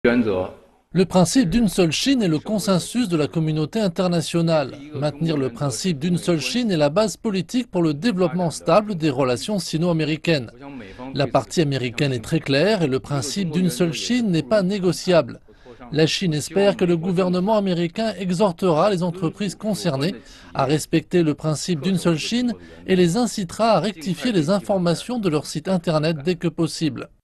原则。 Le principe d'une seule Chine est le consensus de la communauté internationale. Maintenir le principe d'une seule Chine est la base politique pour le développement stable des relations sino-américaines. La partie américaine est très claire et le principe d'une seule Chine n'est pas négociable. La Chine espère que le gouvernement américain exhortera les entreprises concernées à respecter le principe d'une seule Chine et les incitera à rectifier les informations de leur site internet dès que possible.